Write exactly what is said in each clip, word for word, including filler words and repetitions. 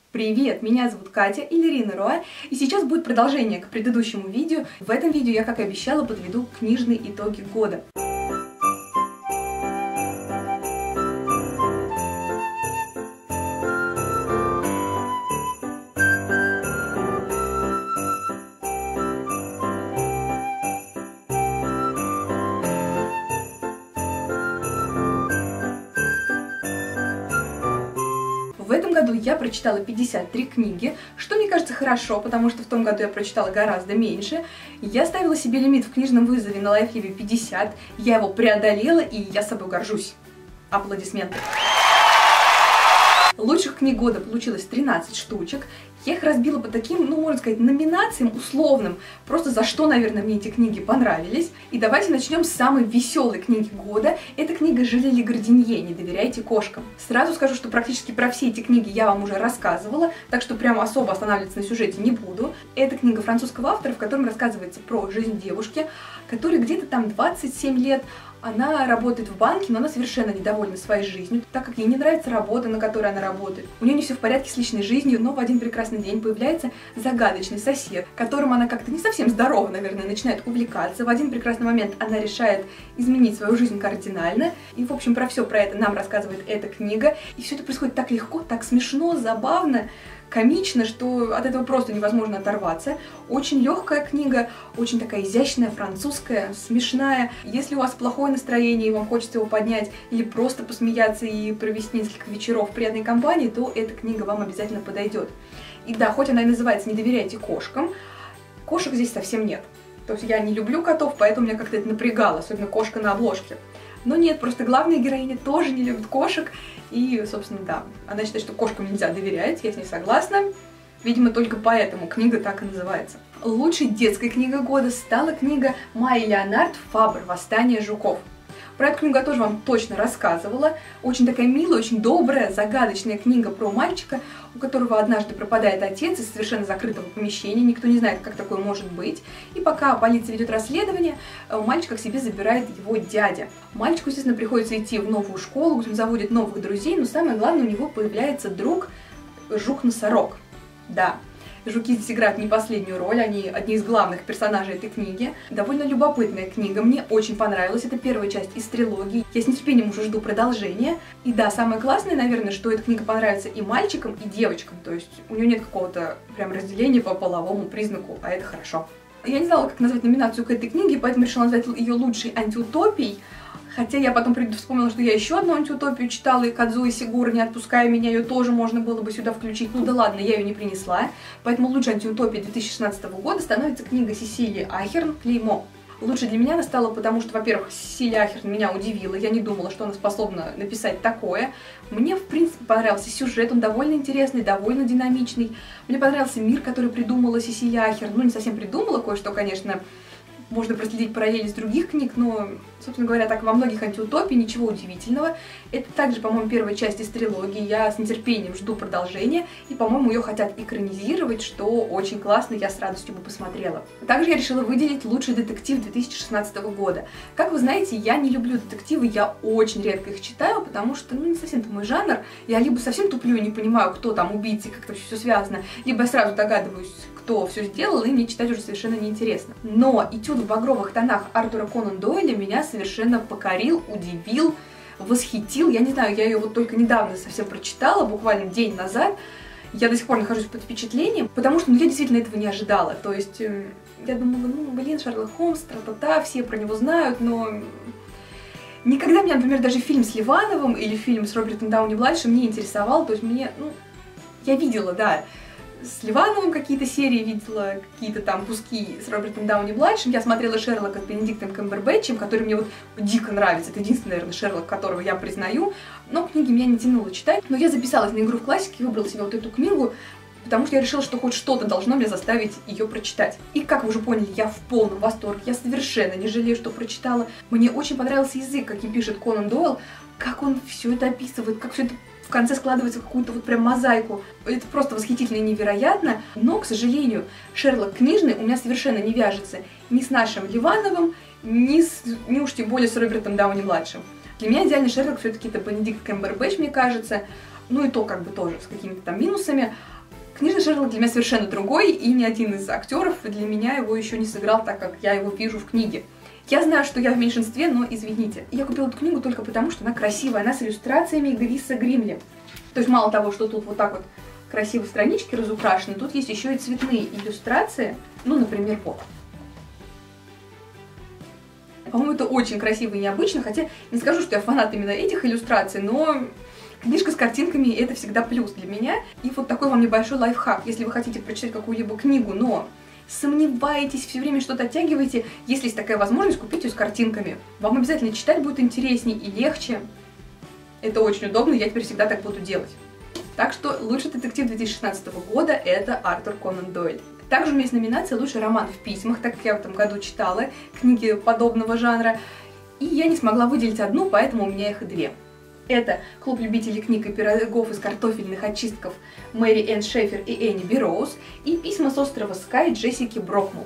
Привет, меня зовут Катя или Ирина Руа, и сейчас будет продолжение к предыдущему видео. В этом видео я, как и обещала, подведу книжные итоги года. В этом году я прочитала пятьдесят три книги, что мне кажется хорошо, потому что в том году я прочитала гораздо меньше. Я ставила себе лимит в книжном вызове на Лайфливе пятьдесят, я его преодолела, и я собой горжусь. Аплодисменты. Лучших книг года получилось тринадцать штучек. Я их разбила по таким, ну, можно сказать, номинациям условным. Просто за что, наверное, мне эти книги понравились. И давайте начнем с самой веселой книги года. Это книга Жилли Гардинье «Не доверяйте кошкам». Сразу скажу, что практически про все эти книги я вам уже рассказывала, так что прямо особо останавливаться на сюжете не буду. Это книга французского автора, в котором рассказывается про жизнь девушки, которой где-то там двадцать семь лет. Она работает в банке, но она совершенно недовольна своей жизнью, так как ей не нравится работа, на которой она работает. У нее не все в порядке с личной жизнью, но в один прекрасный день появляется загадочный сосед, которым она как-то не совсем здорова, наверное, начинает увлекаться. В один прекрасный момент она решает изменить свою жизнь кардинально. И, в общем, про все про это нам рассказывает эта книга. И все это происходит так легко, так смешно, забавно, комично, что от этого просто невозможно оторваться. Очень легкая книга, очень такая изящная, французская, смешная. Если у вас плохое настроение и вам хочется его поднять или просто посмеяться и провести несколько вечеров в приятной компании, то эта книга вам обязательно подойдет. И да, хоть она и называется «Не доверяйте кошкам», кошек здесь совсем нет. То есть я не люблю котов, поэтому меня как-то это напрягало, особенно кошка на обложке. Но нет, просто главная героиня тоже не любит кошек. И, собственно, да, она считает, что кошкам нельзя доверять, я с ней согласна. Видимо, только поэтому книга так и называется. Лучшей детской книгой года стала книга Майи Леонард «Фабр. Восстание жуков». Про эту книгу я тоже вам точно рассказывала. Очень такая милая, очень добрая, загадочная книга про мальчика, у которого однажды пропадает отец из совершенно закрытого помещения. Никто не знает, как такое может быть. И пока полиция ведет расследование, мальчика к себе забирает его дядя. Мальчику, естественно, приходится идти в новую школу, где он заводит новых друзей, но самое главное, у него появляется друг жук-носорог. Да. Жуки здесь играют не последнюю роль, они одни из главных персонажей этой книги. Довольно любопытная книга, мне очень понравилась, это первая часть из трилогии. Я с нетерпением уже жду продолжения. И да, самое классное, наверное, что эта книга понравится и мальчикам, и девочкам. То есть у нее нет какого-то прям разделения по половому признаку, а это хорошо. Я не знала, как назвать номинацию к этой книге, поэтому решила назвать ее лучшей антиутопией. Хотя я потом вспомнила, что я еще одну антиутопию читала, и Кадзуи Сигура, «Не отпуская меня», ее тоже можно было бы сюда включить. Ну да ладно, я ее не принесла. Поэтому лучшей антиутопией две тысячи шестнадцатого года становится книга Сесилии Ахерн «Клеймо». Лучше для меня она стала, потому что, во-первых, Сесилия Ахерн меня удивила. Я не думала, что она способна написать такое. Мне, в принципе, понравился сюжет, он довольно интересный, довольно динамичный. Мне понравился мир, который придумала Сесилия Ахерн. Ну, не совсем придумала, кое-что, конечно, можно проследить параллели с других книг, но, собственно говоря, так во многих антиутопий, ничего удивительного. Это также, по-моему, первая часть из трилогии, я с нетерпением жду продолжения, и, по-моему, ее хотят экранизировать, что очень классно, я с радостью бы посмотрела. Также я решила выделить лучший детектив две тысячи шестнадцатого года. Как вы знаете, я не люблю детективы, я очень редко их читаю, потому что, ну, не совсем это мой жанр. Я либо совсем туплю и не понимаю, кто там убийца, как это все связано, либо я сразу догадываюсь, кто все сделал, и мне читать уже совершенно неинтересно. Но этюд в багровых тонах Артура Конан Дойля меня совершенно покорил, удивил, восхитил. Я не знаю, я ее вот только недавно совсем прочитала, буквально день назад. Я до сих пор нахожусь под впечатлением, потому что ну, я действительно этого не ожидала. То есть э, я думала, ну блин, Шерлок Холмс, тра-та-та, все про него знают, но никогда меня, например, даже фильм с Ливановым или фильм с Робертом Дауни-младшим не интересовал. То есть мне, ну, я видела, да, с Ливановым какие-то серии видела, какие-то там куски с Робертом Дауни-младшим. Я смотрела Шерлока с Бенедиктом Камбербэтчем, который мне вот дико нравится. Это единственный, наверное, Шерлок, которого я признаю. Но книги меня не тянуло читать. Но я записалась на игру в классике, выбрала себе вот эту книгу, потому что я решила, что хоть что-то должно меня заставить ее прочитать. И как вы уже поняли, я в полном восторге. Я совершенно не жалею, что прочитала. Мне очень понравился язык, каким пишет Конан Дойл, как он все это описывает, как все это в конце складывается в какую-то вот прям мозаику. Это просто восхитительно и невероятно. Но, к сожалению, Шерлок книжный у меня совершенно не вяжется ни с нашим Ливановым, ни, с, ни уж тем более с Робертом Дауни-младшим. Для меня идеальный Шерлок все-таки это Бенедикт Камбербэтч, мне кажется. Ну и то как бы тоже с какими-то там минусами. Книжный Шерлок для меня совершенно другой, и ни один из актеров для меня его еще не сыграл так, как я его вижу в книге. Я знаю, что я в меньшинстве, но извините. Я купила эту книгу только потому, что она красивая, она с иллюстрациями Гриса Гримли. То есть мало того, что тут вот так вот красиво странички разукрашены, тут есть еще и цветные иллюстрации, ну, например, вот. По-моему, это очень красиво и необычно, хотя не скажу, что я фанат именно этих иллюстраций, но книжка с картинками — это всегда плюс для меня. И вот такой вам небольшой лайфхак. Если вы хотите прочитать какую-либо книгу, но сомневаетесь, все время что-то оттягиваете, если есть такая возможность, купить ее с картинками. Вам обязательно читать будет интереснее и легче. Это очень удобно, я теперь всегда так буду делать. Так что лучший детектив две тысячи шестнадцатого года — это Артур Конан Дойль. Также у меня есть номинация «Лучший роман в письмах», так как я в этом году читала книги подобного жанра, и я не смогла выделить одну, поэтому у меня их две. Это «Клуб любителей книг и пирогов из картофельных очистков» Мэри Энн Шефер и Энни Берроуз и «Письма с острова Скай» Джессики Брокмул.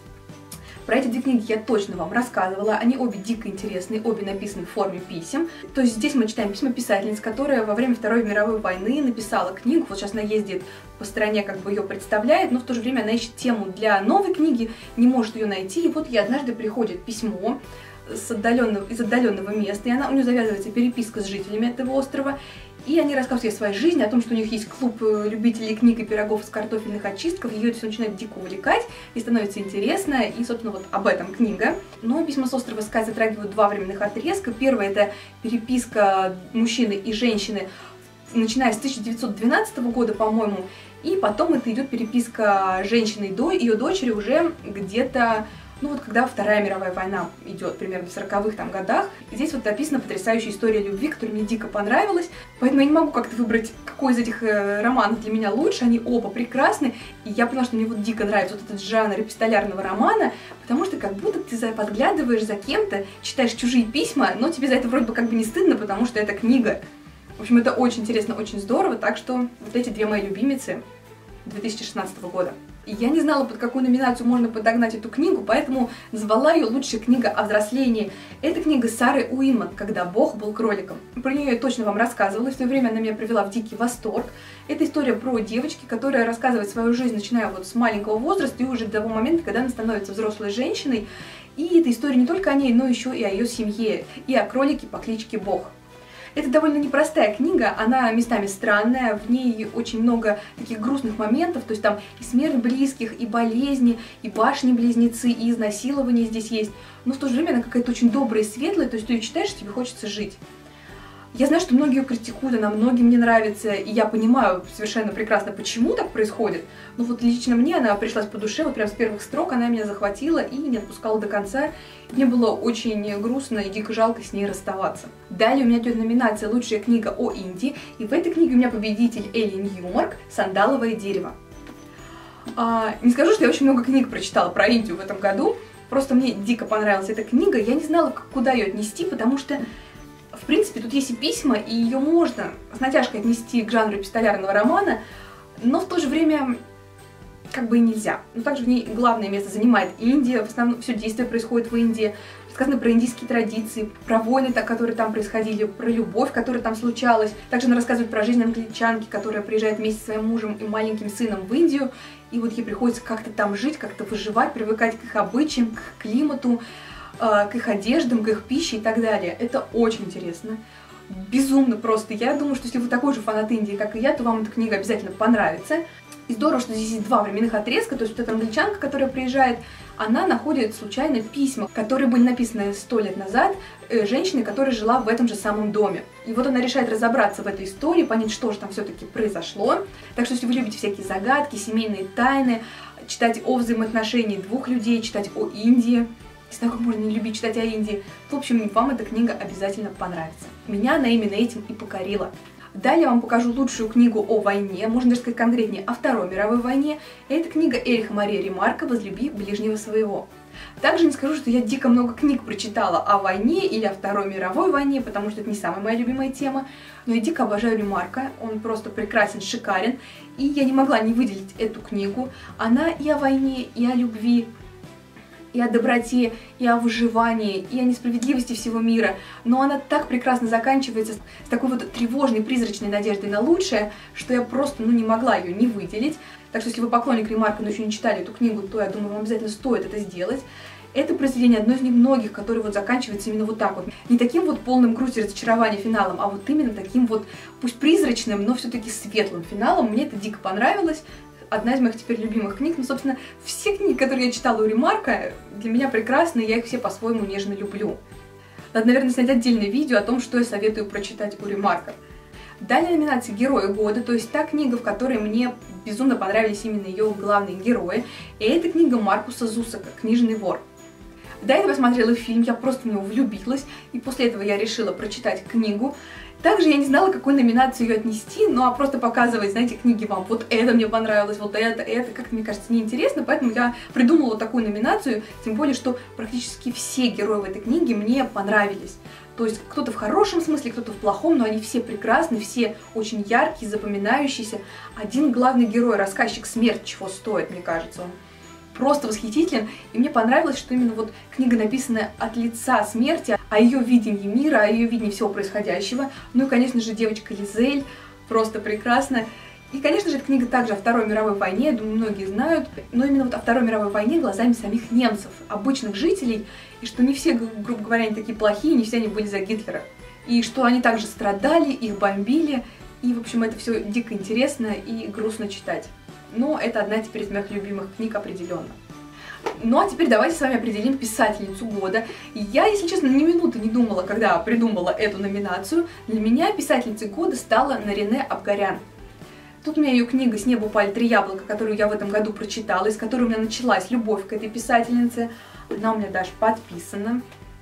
Про эти две книги я точно вам рассказывала, они обе дико интересные, обе написаны в форме писем. То есть здесь мы читаем письма писательницы, которая во время Второй мировой войны написала книгу, вот сейчас она ездит по стране, как бы ее представляет, но в то же время она ищет тему для новой книги, не может ее найти, и вот ей однажды приходит письмо с отдаленного, из отдаленного места, и она, у нее завязывается переписка с жителями этого острова, и они рассказывают ей о своей жизни, о том, что у них есть клуб любителей книг и пирогов из картофельных очистков, ее это все начинает дико увлекать, и становится интересно, и, собственно, вот об этом книга. Но «Письма с острова Скай» затрагивают два временных отрезка. Первое — это переписка мужчины и женщины, начиная с тысяча девятьсот двенадцатого года, по-моему, и потом это идет переписка женщины до ее дочери уже где-то, ну вот когда Вторая мировая война идет, примерно в сороковых там годах. И здесь вот описана потрясающая история любви, которая мне дико понравилась. Поэтому я не могу как-то выбрать, какой из этих э, романов для меня лучше. Они оба прекрасны. И я поняла, что мне вот дико нравится вот этот жанр эпистолярного романа, потому что как будто ты за, подглядываешь за кем-то, читаешь чужие письма, но тебе за это вроде бы как бы не стыдно, потому что это книга. В общем, это очень интересно, очень здорово. Так что вот эти две мои любимицы две тысячи шестнадцатого года. Я не знала, под какую номинацию можно подогнать эту книгу, поэтому назвала ее «Лучшая книга о взрослении». Это книга Сары Уинман «Когда Бог был кроликом». Про нее я точно вам рассказывала, и в свое время она меня привела в дикий восторг. Это история про девочки, которая рассказывает свою жизнь, начиная вот с маленького возраста и уже до того момента, когда она становится взрослой женщиной. И эта история не только о ней, но еще и о ее семье, и о кролике по кличке Бог. Это довольно непростая книга, она местами странная, в ней очень много таких грустных моментов, то есть там и смерть близких, и болезни, и башни-близнецы, и изнасилования здесь есть, но в то же время она какая-то очень добрая и светлая, то есть ты ее читаешь, тебе хочется жить. Я знаю, что многие ее критикуют, она многим не нравится, и я понимаю совершенно прекрасно, почему так происходит, но вот лично мне она пришлась по душе, вот прям с первых строк она меня захватила и не отпускала до конца. Мне было очень грустно и дико жалко с ней расставаться. Далее у меня идет номинация «Лучшая книга о Индии», и в этой книге у меня победитель Элли Ньюмарк «Сандаловое дерево». А, не скажу, что я очень много книг прочитала про Индию в этом году, просто мне дико понравилась эта книга, я не знала, куда ее отнести, потому что в принципе, тут есть и письма, и ее можно с натяжкой отнести к жанру эпистолярного романа, но в то же время как бы и нельзя. Но также в ней главное место занимает Индия, в основном все действие происходит в Индии, рассказано про индийские традиции, про войны, которые там происходили, про любовь, которая там случалась. Также она рассказывает про жизнь англичанки, которая приезжает вместе со своим мужем и маленьким сыном в Индию, и вот ей приходится как-то там жить, как-то выживать, привыкать к их обычаям, к климату, к их одеждам, к их пище и так далее. Это очень интересно. Безумно просто. Я думаю, что если вы такой же фанат Индии, как и я, то вам эта книга обязательно понравится. И здорово, что здесь есть два временных отрезка, то есть вот эта англичанка, которая приезжает, она находит случайно письма, которые были написаны сто лет назад э, женщиной, которая жила в этом же самом доме. И вот она решает разобраться в этой истории, понять, что же там все-таки произошло. Так что если вы любите всякие загадки, семейные тайны, читать о взаимоотношении двух людей, читать о Индии, не знаю, как можно не любить читать о Индии. В общем, вам эта книга обязательно понравится. Меня она именно этим и покорила. Далее я вам покажу лучшую книгу о войне, можно даже сказать конкретнее о Второй мировой войне. Это книга Эриха Мария Ремарка «Возлюби ближнего своего». Также не скажу, что я дико много книг прочитала о войне или о Второй мировой войне, потому что это не самая моя любимая тема, но я дико обожаю Ремарка, он просто прекрасен, шикарен, и я не могла не выделить эту книгу. Она и о войне, и о любви, и о доброте, и о выживании, и о несправедливости всего мира, но она так прекрасно заканчивается с такой вот тревожной, призрачной надеждой на лучшее, что я просто, ну, не могла ее не выделить. Так что, если вы поклонник Ремарка, но еще не читали эту книгу, то, я думаю, вам обязательно стоит это сделать. Это произведение одно из немногих, которое вот заканчивается именно вот так вот. Не таким вот полным грусти и разочарования финалом, а вот именно таким вот, пусть призрачным, но все-таки светлым финалом. Мне это дико понравилось. Одна из моих теперь любимых книг. Ну, собственно, все книги, которые я читала у Ремарка, для меня прекрасны, и я их все по-своему нежно люблю. Надо, наверное, снять отдельное видео о том, что я советую прочитать у Ремарка. Далее номинация «Герои года», то есть та книга, в которой мне безумно понравились именно ее главные герои. И это книга Маркуса Зусака «Книжный вор». До этого я смотрела фильм, я просто в него влюбилась, и после этого я решила прочитать книгу. Также я не знала, какой номинацию ее отнести, ну а просто показывать, знаете, книги вам, вот это мне понравилось, вот это, это, как-то, мне кажется, неинтересно, поэтому я придумала такую номинацию, тем более, что практически все герои в этой книге мне понравились. То есть кто-то в хорошем смысле, кто-то в плохом, но они все прекрасны, все очень яркие, запоминающиеся. Один главный герой, рассказчик «Смерть», чего стоит, мне кажется, он просто восхитителен, и мне понравилось, что именно вот книга написана от лица смерти, о ее видении мира, о ее видении всего происходящего. Ну и, конечно же, девочка Лизель просто прекрасна. И, конечно же, эта книга также о Второй мировой войне, я думаю, многие знают, но именно вот о Второй мировой войне глазами самих немцев, обычных жителей, и что не все, грубо говоря, они такие плохие, не все они были за Гитлера, и что они также страдали, их бомбили, и, в общем, это все дико интересно и грустно читать. Но это одна теперь из моих любимых книг определенно. Ну а теперь давайте с вами определим писательницу года. Я, если честно, ни минуты не думала, когда придумала эту номинацию. Для меня писательницей года стала Нарине Абгарян. Тут у меня ее книга «С неба упали три яблока», которую я в этом году прочитала, из которой у меня началась любовь к этой писательнице. Она у меня даже подписана.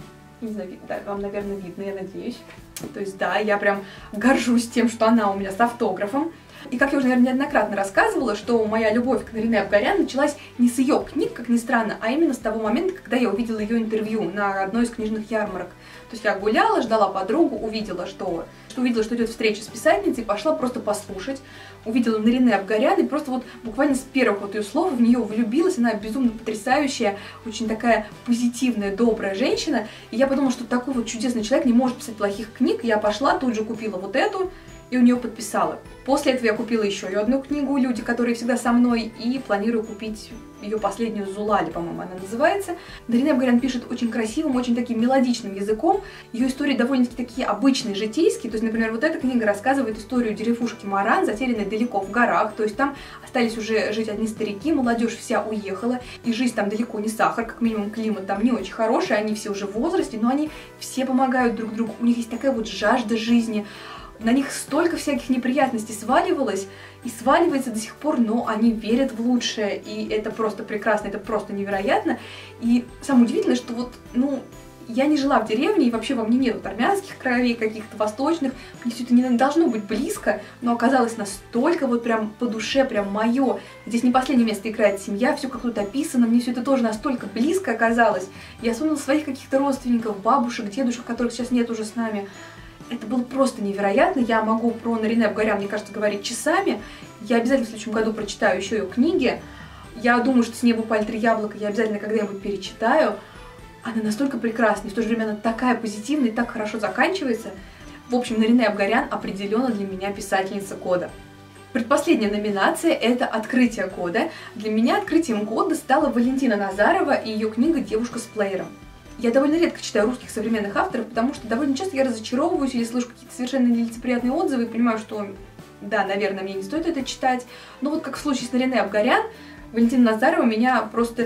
Не знаю, да, вам, наверное, видно, я надеюсь. То есть, да, я прям горжусь тем, что она у меня с автографом. И как я уже, наверное, неоднократно рассказывала, что моя любовь к Нарине Абгарян началась не с ее книг, как ни странно, а именно с того момента, когда я увидела ее интервью на одной из книжных ярмарок. То есть я гуляла, ждала подругу, увидела, что, что увидела, что идет встреча с писательницей, пошла просто послушать. Увидела Нарине Абгарян и просто вот буквально с первых вот ее слов в нее влюбилась. Она безумно потрясающая, очень такая позитивная, добрая женщина. И я подумала, что такой вот чудесный человек не может писать плохих книг. Я пошла, тут же купила вот эту и у нее подписала. После этого я купила еще ее одну книгу «Люди, которые всегда со мной», и планирую купить ее последнюю «Зулали», по-моему, она называется. Нарине Абгарян пишет очень красивым, очень таким мелодичным языком. Ее истории довольно-таки такие обычные, житейские. То есть, например, вот эта книга рассказывает историю деревушки Маран, затерянной далеко в горах. То есть там остались уже жить одни старики, молодежь вся уехала, и жизнь там далеко не сахар, как минимум климат там не очень хороший, они все уже в возрасте, но они все помогают друг другу. У них есть такая вот жажда жизни. На них столько всяких неприятностей сваливалось и сваливается до сих пор, но они верят в лучшее, и это просто прекрасно, это просто невероятно. И самое удивительное, что вот, ну, я не жила в деревне, и вообще во мне нет вот армянских кровей, каких-то восточных, мне все это не должно быть близко, но оказалось настолько вот прям по душе, прям мое. Здесь не последнее место играет семья, все как тут описано, мне все это тоже настолько близко оказалось. Я вспомнила своих каких-то родственников, бабушек, дедушек, которых сейчас нет уже с нами. Это было просто невероятно. Я могу про Нарине Абгарян, мне кажется, говорить часами. Я обязательно в следующем году прочитаю еще ее книги. Я думаю, что «С неба упали три яблока» я обязательно когда-нибудь перечитаю. Она настолько прекрасна, и в то же время она такая позитивная и так хорошо заканчивается. В общем, Нарине Абгарян определенно для меня писательница года. Предпоследняя номинация – это «Открытие года». Для меня открытием года стала Валентина Назарова и ее книга «Девушка с плеером». Я довольно редко читаю русских современных авторов, потому что довольно часто я разочаровываюсь или слышу какие-то совершенно нелицеприятные отзывы и понимаю, что, да, наверное, мне не стоит это читать. Но вот как в случае с Нарине Абгарян, Валентина Назарова меня просто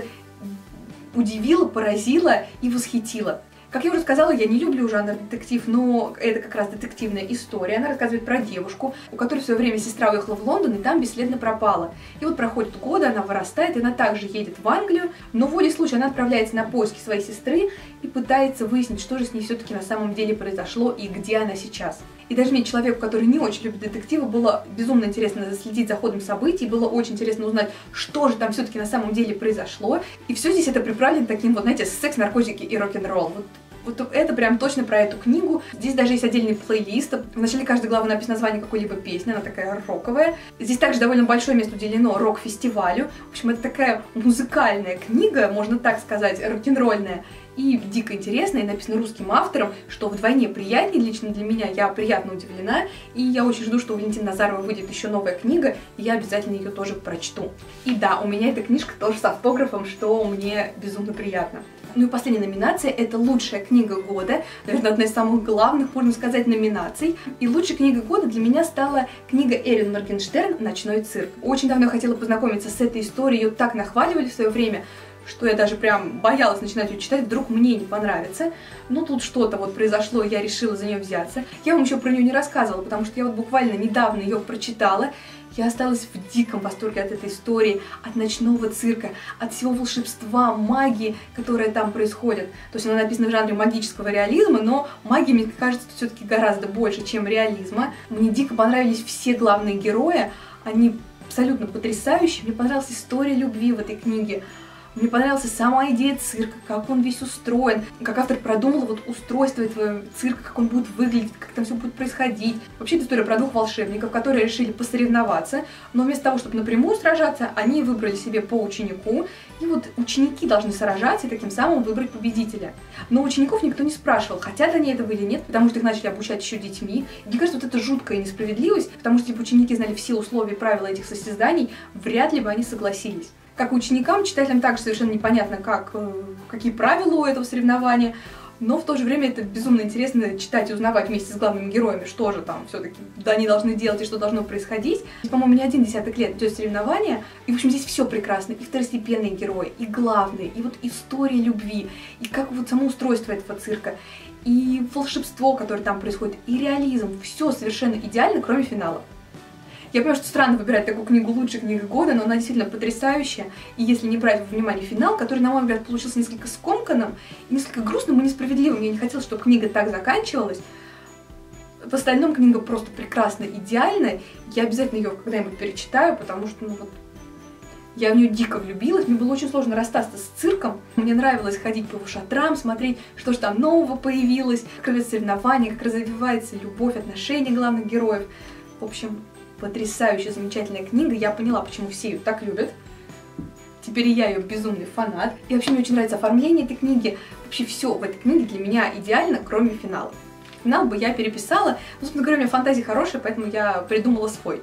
удивила, поразила и восхитила. Как я уже сказала, я не люблю жанр детектив, но это как раз детективная история. Она рассказывает про девушку, у которой в свое время сестра уехала в Лондон и там бесследно пропала. И вот проходит годы, она вырастает, и она также едет в Англию, но в воле случая она отправляется на поиски своей сестры и пытается выяснить, что же с ней все-таки на самом деле произошло и где она сейчас. И даже мне, человеку, который не очень любит детективы, было безумно интересно следить за ходом событий, было очень интересно узнать, что же там все-таки на самом деле произошло. И все здесь это приправлено таким вот, знаете, секс, наркотики и рок-н-ролл. Вот Вот это прям точно про эту книгу. Здесь даже есть отдельный плейлист. В начале каждой главы написано название какой-либо песни, она такая роковая. Здесь также довольно большое место уделено рок-фестивалю. В общем, это такая музыкальная книга, можно так сказать, рок-н-ролльная. И дико интересная, и написана русским автором, что вдвойне приятнее лично для меня, я приятно удивлена, и я очень жду, что у Валентины Назаровой выйдет еще новая книга, и я обязательно ее тоже прочту. И да, у меня эта книжка тоже с автографом, что мне безумно приятно. Ну и последняя номинация — это лучшая книга года, наверное, одна из самых главных, можно сказать, номинаций. И лучшей книгой года для меня стала книга Эрин Моргенштерн «Ночной цирк». Очень давно я хотела познакомиться с этой историей, ее так нахваливали в свое время, что я даже прям боялась начинать ее читать, вдруг мне не понравится. Но тут что-то вот произошло, и я решила за нее взяться. Я вам еще про нее не рассказывала, потому что я вот буквально недавно ее прочитала. Я осталась в диком восторге от этой истории, от ночного цирка, от всего волшебства, магии, которая там происходит. То есть она написана в жанре магического реализма, но магии, мне кажется, все-таки гораздо больше, чем реализма. Мне дико понравились все главные герои, они абсолютно потрясающие. Мне понравилась история любви в этой книге. Мне понравилась сама идея цирка, как он весь устроен, как автор продумал вот устройство этого цирка, как он будет выглядеть, как там все будет происходить. Вообще, это история про двух волшебников, которые решили посоревноваться, но вместо того, чтобы напрямую сражаться, они выбрали себе по ученику, и вот ученики должны сражаться и таким самым выбрать победителя. Но учеников никто не спрашивал, хотят они этого или нет, потому что их начали обучать еще детьми. И мне кажется, вот это жуткая несправедливость, потому что если бы ученики знали все условия и правила этих состязаний, вряд ли бы они согласились. Как и ученикам, читателям также совершенно непонятно, как, какие правила у этого соревнования, но в то же время это безумно интересно читать и узнавать вместе с главными героями, что же там все-таки они должны делать и что должно происходить. По-моему, не один десяток лет идет соревнование, и, в общем, здесь все прекрасно, и второстепенные герои, и главные, и вот история любви, и как вот само устройство этого цирка, и волшебство, которое там происходит, и реализм, все совершенно идеально, кроме финала. Я понимаю, что странно выбирать такую книгу лучшей книги года, но она действительно потрясающая. И если не брать во внимание финал, который, на мой взгляд, получился несколько скомканным, несколько грустным и несправедливым, я не хотела, чтобы книга так заканчивалась. В остальном книга просто прекрасна, идеальна. Я обязательно ее когда-нибудь перечитаю, потому что, ну вот, я в нее дико влюбилась. Мне было очень сложно расстаться с цирком. Мне нравилось ходить по его шатрам, смотреть, что же там нового появилось, как развиваются соревнования, как развивается любовь, отношения главных героев. В общем, потрясающая, замечательная книга. Я поняла, почему все ее так любят. Теперь я ее безумный фанат. И вообще мне очень нравится оформление этой книги. Вообще все в этой книге для меня идеально, кроме финала. Финал бы я переписала. Но, собственно говоря, у меня фантазия хорошая, поэтому я придумала свой.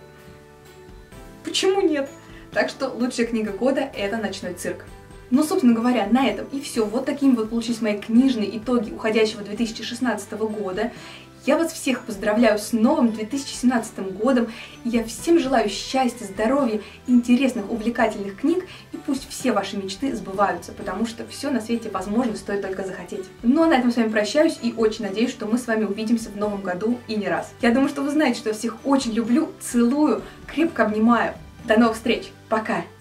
Почему нет? Так что лучшая книга года — это «Ночной цирк». Ну, собственно говоря, на этом и все. Вот такими вот получились мои книжные итоги уходящего две тысячи шестнадцатого года. Я вас всех поздравляю с новым две тысячи семнадцатым годом, и я всем желаю счастья, здоровья, интересных, увлекательных книг, и пусть все ваши мечты сбываются, потому что все на свете возможно, стоит только захотеть. Ну а на этом с вами прощаюсь, и очень надеюсь, что мы с вами увидимся в новом году и не раз. Я думаю, что вы знаете, что я всех очень люблю, целую, крепко обнимаю. До новых встреч, пока!